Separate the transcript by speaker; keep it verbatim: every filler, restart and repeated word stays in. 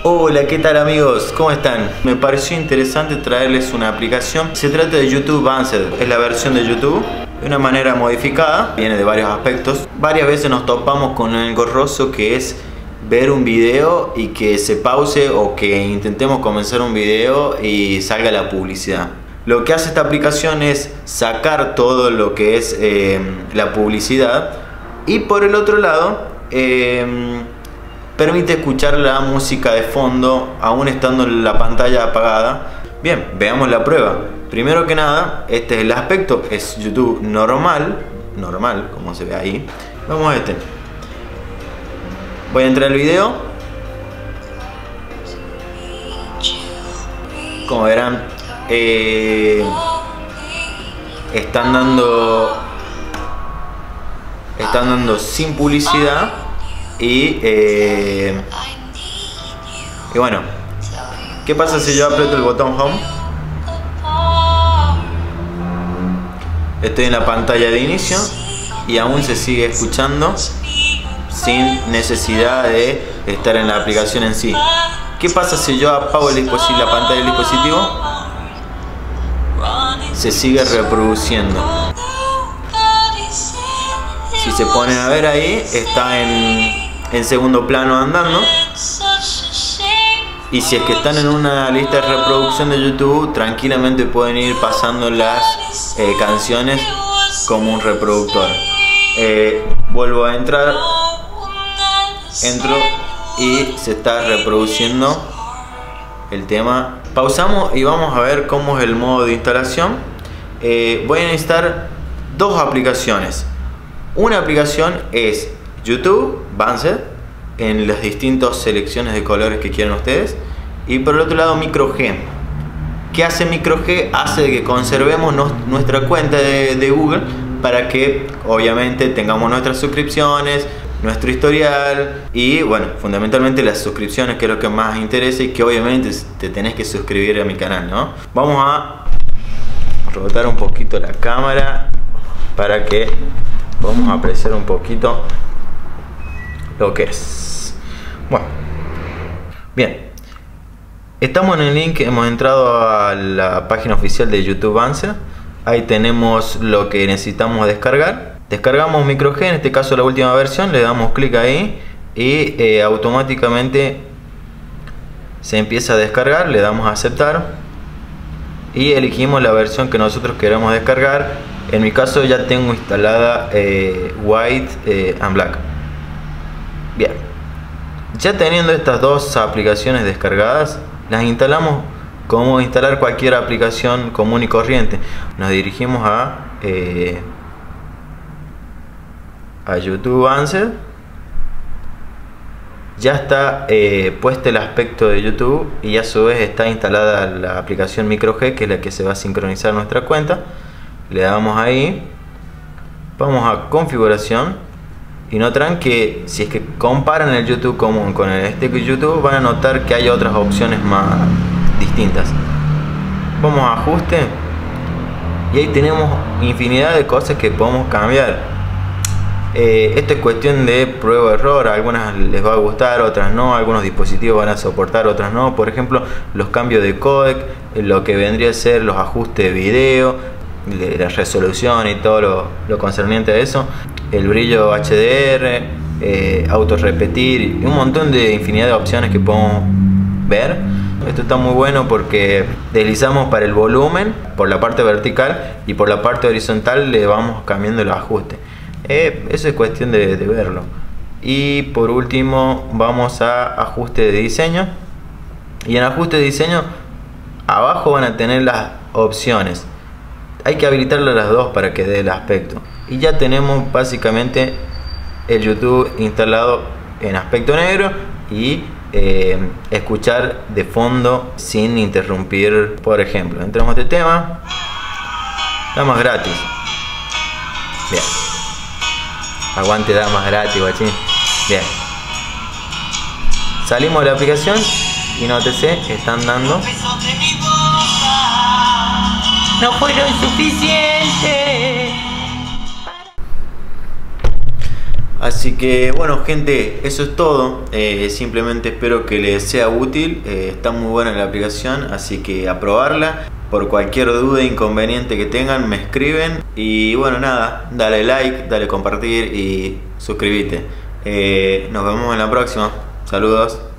Speaker 1: Hola, ¿qué tal amigos? ¿Cómo están? Me pareció interesante traerles una aplicación. Se trata de YouTube Vanced. Es la versión de YouTube de una manera modificada. Viene de varios aspectos. Varias veces nos topamos con el engorroso que es ver un video y que se pause, o que intentemos comenzar un video y salga la publicidad. Lo que hace esta aplicación es sacar todo lo que es eh, la publicidad, y por el otro lado eh, permite escuchar la música de fondo aún estando la pantalla apagada. Bien, veamos la prueba. Primero que nada, este es el aspecto, es YouTube normal, normal como se ve ahí. Vamos a este. Voy a entrar al video. Como verán, eh, están dando están dando sin publicidad. Y, eh, y bueno, ¿qué pasa si yo aprieto el botón Home? Estoy en la pantalla de inicio y aún se sigue escuchando sin necesidad de estar en la aplicación en sí. ¿Qué pasa si yo apago el dispositivo, la pantalla del dispositivo? Se sigue reproduciendo. Si se ponen a ver ahí, está en, en segundo plano andando. Y si es que están en una lista de reproducción de YouTube, tranquilamente pueden ir pasando las eh, canciones como un reproductor. Eh, vuelvo a entrar, entro y se está reproduciendo el tema. Pausamos y vamos a ver cómo es el modo de instalación. Eh, voy a necesitar dos aplicaciones. Una aplicación es YouTube Vanced en las distintas selecciones de colores que quieran ustedes, y por el otro lado MicroG. ¿Qué hace MicroG? Hace que conservemos nos, nuestra cuenta de, de Google, para que obviamente tengamos nuestras suscripciones, nuestro historial y bueno, fundamentalmente las suscripciones, que es lo que más interesa, y que obviamente te tenés que suscribir a mi canal, ¿no? Vamos a rotar un poquito la cámara para que vamos a apreciar un poquito lo que es. Bueno, bien, estamos en el link, hemos entrado a la página oficial de YouTube Vanced. Ahí tenemos lo que necesitamos descargar. Descargamos MicroG, en este caso la última versión, le damos clic ahí y eh, automáticamente se empieza a descargar. Le damos a aceptar y elegimos la versión que nosotros queramos descargar. En mi caso ya tengo instalada eh, White eh, and Black. Bien, ya teniendo estas dos aplicaciones descargadas, las instalamos como instalar cualquier aplicación común y corriente. Nos dirigimos a eh, a YouTube Vanced. Ya está eh, puesto el aspecto de YouTube, y a su vez está instalada la aplicación MicroG, que es la que se va a sincronizar nuestra cuenta. Le damos ahí, vamos a configuración, y notarán que si es que comparan el YouTube común con el este YouTube, van a notar que hay otras opciones más distintas. Vamos a ajuste y ahí tenemos infinidad de cosas que podemos cambiar. Eh, esto es cuestión de prueba de error. Algunas les va a gustar, otras no. Algunos dispositivos van a soportar, otras no. Por ejemplo, los cambios de codec, lo que vendría a ser los ajustes de video, de la resolución y todo lo, lo concerniente a eso, el brillo H D R, eh, autorrepetir y un montón de infinidad de opciones que podemos ver. Esto está muy bueno porque deslizamos para el volumen por la parte vertical, y por la parte horizontal le vamos cambiando el ajuste. Eh, eso es cuestión de, de verlo. Y por último vamos a ajuste de diseño, y en ajuste de diseño abajo van a tener las opciones. Hay que habilitarlas las dos para que dé el aspecto. Y ya tenemos básicamente el YouTube instalado en aspecto negro, y eh, escuchar de fondo sin interrumpir. Por ejemplo, entramos a este tema, damas gratis. Bien, aguante damas gratis, guachín. Bien, salimos de la aplicación y nótese, están dando. No fueron suficientes. Así que bueno gente, eso es todo. Eh, simplemente espero que les sea útil. Eh, está muy buena la aplicación, así que a probarla. Por cualquier duda e inconveniente que tengan me escriben. Y bueno nada, dale like, dale compartir y suscríbete. Eh, nos vemos en la próxima. Saludos.